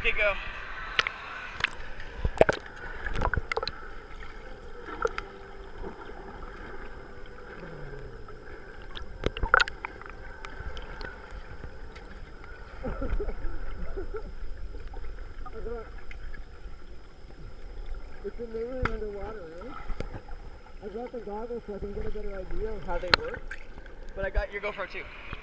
Okay, go. It's amazing underwater, eh? I got the goggles so I can get a better idea of how they work. But I got your GoPro too.